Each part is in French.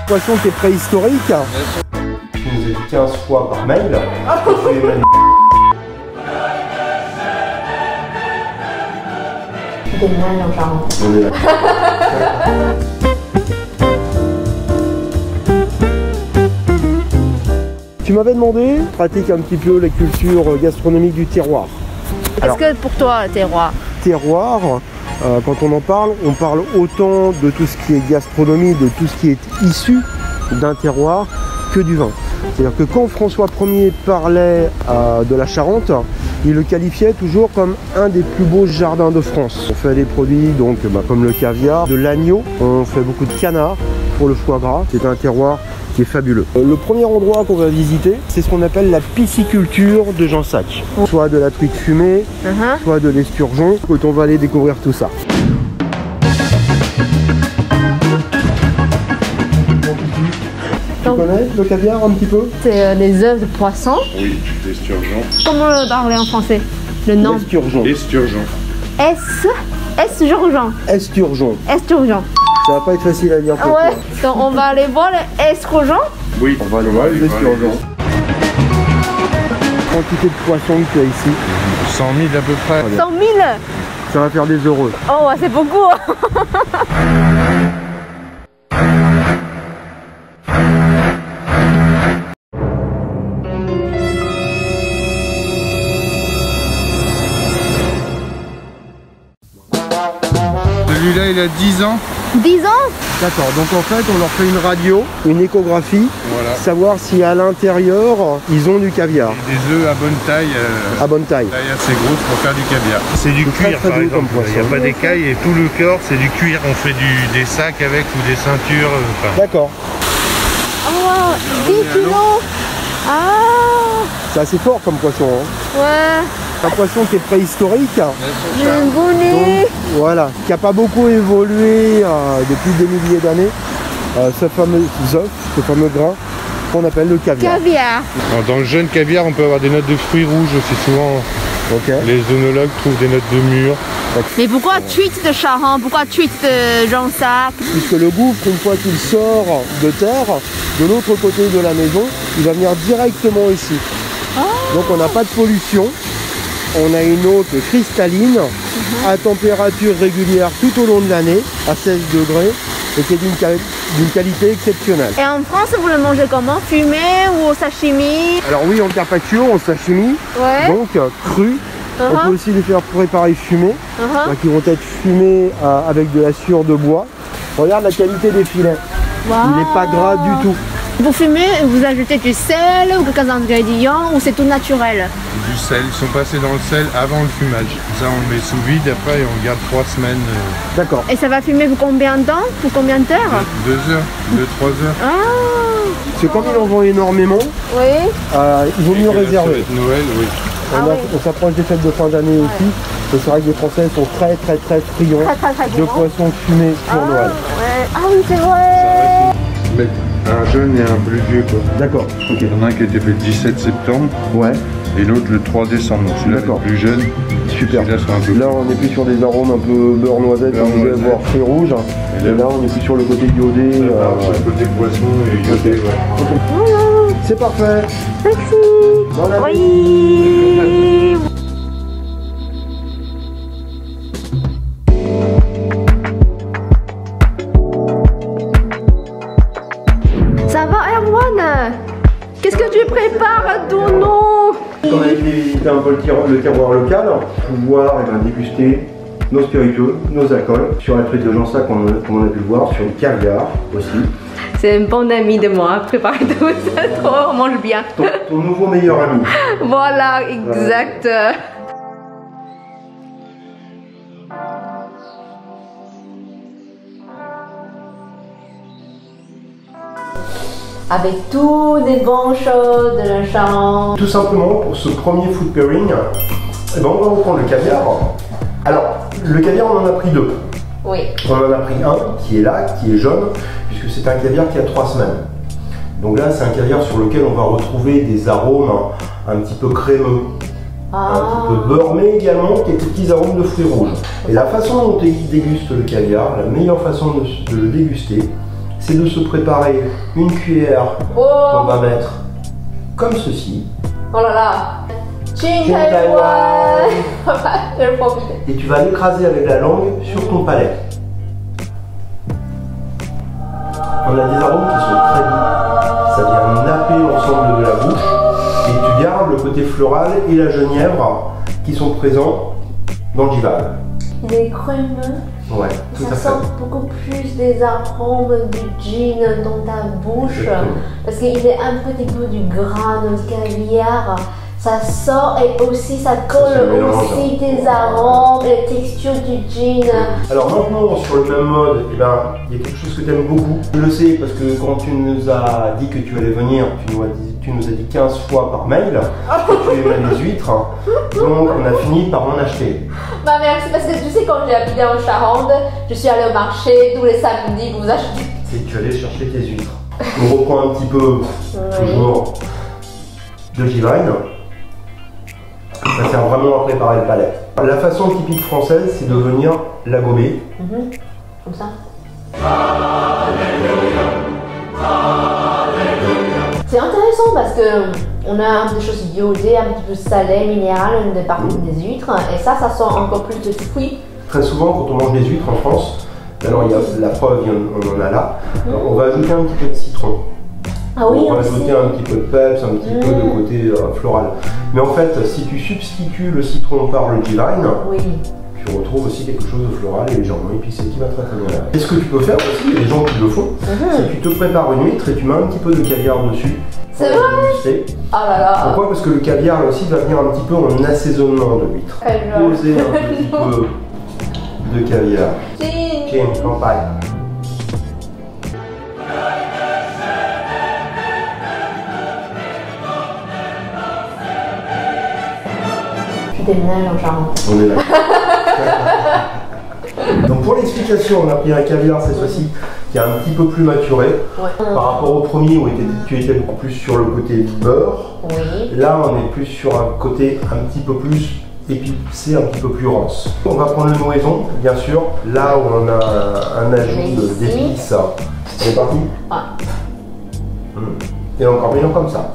Poisson qui est préhistorique. Tu nous as dit 15 fois par mail. Des mal en Charente. On est là. Tu m'avais demandé, pratique un petit peu la culture gastronomique du terroir. Qu'est-ce que pour toi le terroir? Terroir, quand on parle autant de tout ce qui est gastronomie, de tout ce qui est issu d'un terroir que du vin. C'est-à-dire que quand François Ier parlait de la Charente, il le qualifiait toujours comme un des plus beaux jardins de France. On fait des produits donc, comme le caviar, de l'agneau, on fait beaucoup de canard pour le foie gras. C'est un terroir qui est fabuleux. Le premier endroit qu'on va visiter, c'est ce qu'on appelle la pisciculture de Jansac. Soit de la truite fumée, soit de l'esturgeon. Quand on va aller découvrir tout ça. Tu connais le caviar un petit peu? C'est les œufs de poisson. Oui, l'esturgeon. Comment le parler en français? Le nom? Esturgeon. Esturgeon. Esturgeon. Esturgeon. Esturgeon. Ça va pas être facile à dire pour Ouais. toi. Donc on va aller voir les esturgeons. Oui, On va aller voir les esturgeons. Quantité de poissons que tu as ici. 100 000 à peu près. 100 000. Ça va faire des heureux. Oh, c'est beaucoup. Celui-là, il a 10 ans. 10 ans. D'accord, donc en fait on leur fait une radio, une échographie, Voilà. savoir si à l'intérieur ils ont du caviar Des œufs à bonne taille. à bonne taille. Taille assez grosse pour faire du caviar. C'est du très, cuir très par doux exemple. comme Il n'y a poisson. pas d'écailles et tout le corps c'est du cuir. On fait des sacs avec ou des ceintures. D'accord, Oh, 10 kilos. Ah, c'est assez fort comme poisson. Hein. ouais. Un poisson qui est préhistorique, J'ai un bonnet. donc, voilà, qui n'a pas beaucoup évolué depuis des milliers d'années. Ce fameux œuf, ce fameux grain qu'on appelle le caviar. Caviar. Alors, dans le jeune caviar, on peut avoir des notes de fruits rouges aussi souvent. Ok. Les œnologues trouvent des notes de mûre. Mais pourquoi truite de Charente? Pourquoi truite de Jansac? Puisque le gouffre, une fois qu'il sort de terre, de l'autre côté de la maison, il va venir directement ici. Donc on n'a pas de pollution, on a une eau qui est cristalline, à température régulière tout au long de l'année, à 16 degrés, et qui est d'une qualité exceptionnelle. Et en France, vous le mangez comment? Fumé ou au sashimi? Alors oui, en carpaccio, en sashimi, Ouais. donc cru. On peut aussi les faire préparer fumés, qui vont être fumés avec de la sueur de bois. Regarde la qualité des filets, il n'est pas gras du tout. Vous fumez, vous ajoutez du sel ou quelques ingrédients ou c'est tout naturel? Du sel, ils sont passés dans le sel avant le fumage. Ça on le met sous vide après et on garde 3 semaines. D'accord. Et ça va fumer pour combien de temps? Pour combien d'heures? 2 heures, 2-3 heures. Ah, Parce que comme il en vend énormément, oui. il vaut mieux réserver. Noël, oui. On s'approche des fêtes de fin d'année aussi. Et c'est vrai que les Français sont très friands Très de poissons fumés pour Noël. Ouais. Ah oui, c'est vrai. Mais un jeune et un plus vieux quoi. D'accord, ok. Il y en a un qui a été fait le 17 septembre Ouais, et l'autre le 3 décembre. Donc celui-là D'accord. le plus jeune. super. Celui-là sera un peu Là on est plus sur des arômes un peu beurre noisette, Beurre comme vous allez noisette. voir, fruits rouges. Et là on est plus sur le côté iodé. sur le côté poisson et iodé, ouais. C'est parfait. Merci. Bon appétit. Oui. Ça va, Erwan? Qu'est-ce que tu prépares à ton nom? Comme on a visité un peu le terroir local, pouvoir déguster nos spiritueux, nos alcools, sur la truite de Jansac comme on a pu le voir, sur le caviar aussi. C'est un bon ami de moi, prépare tout ça, trop, on mange bien. Ton nouveau meilleur ami. Voilà, exact. Avec tous les bonnes choses de la Charente. Tout simplement pour ce premier food pairing, on va reprendre le caviar. Alors, le caviar on en a pris 2. Oui. On en a pris un qui est là, qui est jaune, puisque c'est un caviar qui a 3 semaines. Donc là c'est un caviar sur lequel on va retrouver des arômes un petit peu crémeux. Un petit peu beurre, mais également quelques petits arômes de fruits rouges. Et la façon dont on déguste le caviar, la meilleure façon de le déguster, c'est de se préparer une cuillère qu'on va mettre comme ceci. Oh là là. Jin Jin Taiwan. Je vais le profiter. Et tu vas l'écraser avec la langue sur ton palais. On a des arômes qui sont très doux. Ça vient napper l'ensemble de la bouche. Et tu gardes le côté floral et la genièvre qui sont présents dans le jival. Il est crémeux. Ouais, tout à Ça fait. sent beaucoup plus des arômes du gin dans ta bouche. Exactement. Parce qu'il est un petit peu du gras de caviar. Ça sort et aussi ça colle mélange. aussi tes arômes et la texture du gin. Alors maintenant, sur le même mode, eh ben, il y a quelque chose que tu aimes beaucoup. Je le sais parce que quand tu nous as dit que tu allais venir, tu nous as dit 15 fois par mail que tu aimais les huîtres. Donc on a fini par en acheter. Bah merci, parce que tu sais, quand j'ai habité en Charente, je suis allée au marché tous les samedis pour vous acheter. Et tu allais chercher tes huîtres. On reprend un petit peu, toujours, de givine. Ça sert vraiment à préparer le palais. La façon typique française, c'est de venir la gober. Comme ça. C'est intéressant parce que on a des choses iodées, un petit peu salées, minérales, des parties des huîtres, et ça sent encore plus de fruits. Très souvent, quand on mange des huîtres en France, alors il y a la preuve, on en a là, on va ajouter un petit peu de citron. Ah oui, on va aussi. ajouter un petit peu de peps, un petit peu de côté floral. Mais en fait, si tu substitues le citron par le givine, Oui. tu retrouves aussi quelque chose de floral et légèrement épicé qui va très très bien. Et ce que tu peux faire aussi, il y a des gens qui le font, c'est que tu te prépares une huître et tu mets un petit peu de caviar dessus. C'est pour vrai? déguster. Oh là là. Pourquoi? Parce que le caviar là aussi va venir un petit peu en assaisonnement de l'huître. Poser un petit peu de caviar. Tiens, campagne. Tu déménages en Charente. On est là. Donc pour l'explication, on a pris un caviar cette fois-ci qui est un petit peu plus maturé. Ouais. Par rapport au premier où tu étais beaucoup plus sur le côté beurre. Oui. Là, on est plus sur un côté un petit peu plus épicé, un petit peu plus rance. On va prendre le noisson, bien sûr. Là où on a un ajout d'épices. C'est parti. Et encore meilleur comme ça.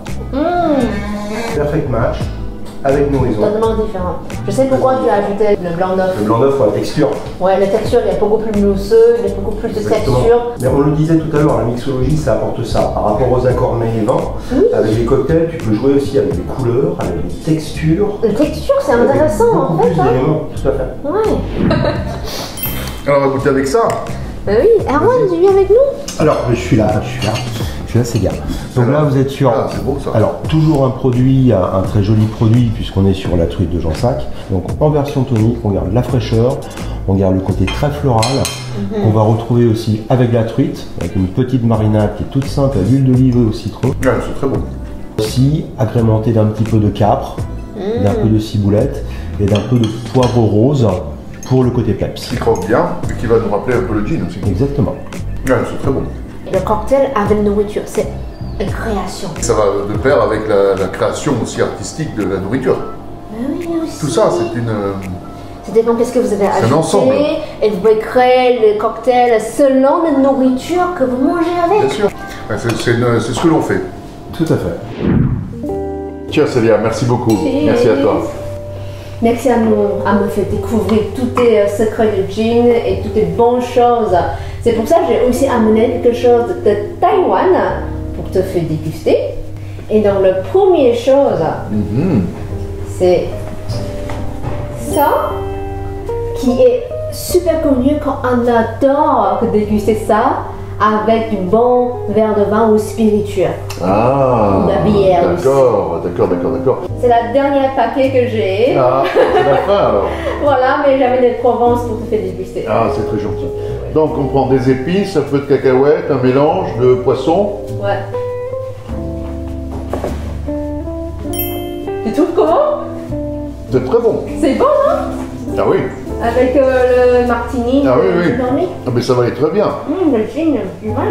Perfect match avec noisson. Totalement différent. Je sais pourquoi tu as ajouté le blanc d'œuf. Le blanc d'œuf, la texture. Ouais, la texture il est beaucoup plus mousseux, il y a beaucoup plus de Exactement. texture. Mais on le disait tout à l'heure, la mixologie, ça apporte ça. Par rapport aux accords mets et vins, avec les cocktails, tu peux jouer aussi avec les couleurs, avec les textures. La texture, c'est avec intéressant en beaucoup fait. plus Hein. d'éléments, tout à fait. Ouais. Alors on va goûter avec ça. Bah oui, Erwan, tu viens avec nous? Alors, je suis là, c'est bien. Donc là, vous êtes sur. Ah, c'est beau, ça. Alors, toujours un produit, un très joli produit, puisqu'on est sur la truite de Jansac. Donc, en version tonique, on garde la fraîcheur, on garde le côté très floral. On va retrouver aussi avec la truite, avec une petite marinade qui est toute simple à l'huile d'olive et au citron. Ouais, c'est très bon. Aussi agrémenté d'un petit peu de capre, d'un peu de ciboulette et d'un peu de poivre rose pour le côté peps. Qui croque bien et qui va nous rappeler un peu le gin aussi. Exactement. Ouais, c'est très bon. Le cocktail avec la nourriture, c'est une création. Ça va de pair avec la création aussi artistique de la nourriture. Oui, aussi. Tout ça, c'est une. Ça dépend qu'est-ce que vous avez C'est un ensemble. ajouté et vous pouvez créer le cocktail selon la nourriture que vous mangez Bien avec. sûr. Ouais, c'est ce que l'on fait. Tout à fait. Tiens, Célia, merci beaucoup. Merci à toi. Merci à me faire découvrir tous les secrets de gin et toutes les bonnes choses. C'est pour ça que j'ai aussi amené quelque chose de Taïwan pour te faire déguster. Et donc, la première chose, c'est ça, qui est super connu quand on adore déguster ça avec du bon verre de vin ou spiritueux. Ah, La bière aussi. d'accord. C'est la dernière paquet que j'ai. Ah, c'est la fin alors. Voilà, mais j'avais des Provence pour te faire déguster. Ah, c'est très gentil. Donc on prend des épices, un peu de cacahuètes, un mélange de poisson. Ouais. Tu trouves comment? C'est très bon. C'est bon, hein? Ah oui. Avec le martini. Ah oui, oui. le tonic. Ah, mais ça va être très bien. Le gin, du vin.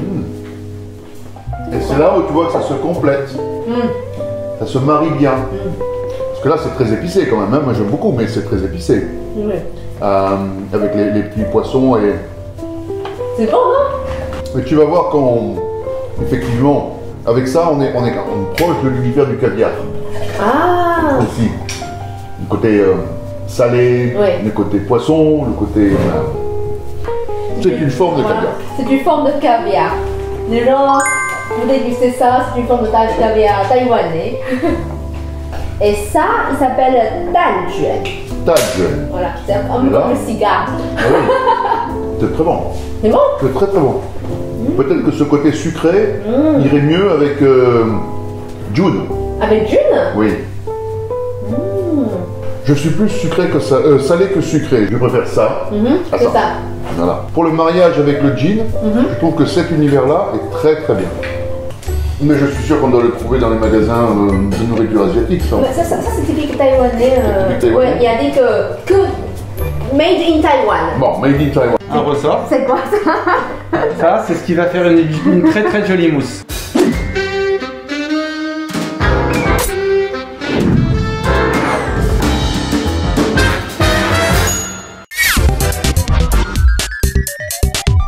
Et c'est là où tu vois que ça se complète. Ça se marie bien. Parce que là c'est très épicé quand même. Hein. Moi j'aime beaucoup, mais c'est très épicé. Oui. Avec les petits poissons et. C'est bon, hein? Mais tu vas voir effectivement, avec ça, on est proche de l'univers du caviar Ah, aussi. Le côté salé, Ouais. le côté poisson, le côté... c'est une forme de caviar. C'est une forme de caviar. Les gens, vous dégustez ça, c'est une forme de caviar taïwanais. Et ça, il s'appelle danjuan. Tadjuan. Voilà, c'est un peu Là. comme le cigare. Ah oui. C'est très bon. C'est bon? C'est très très bon. Peut-être que ce côté sucré Mm. irait mieux avec June. Avec June? Oui. Mm. Je suis plus sucré que salé que sucré. Je préfère ça. à C'est ça. Voilà. Pour le mariage avec le gin, je trouve que cet univers-là est très très bien. Mais je suis sûr qu'on doit le trouver dans les magasins de nourriture asiatique. Ça. Mais ça c'est typique taïwanais. C'est typique taïwanais. Ouais, il y a dit que made in Taiwan. Bon, made in Taiwan. Un ressort. C'est quoi ça? Ça, c'est ce qui va faire une très très jolie mousse.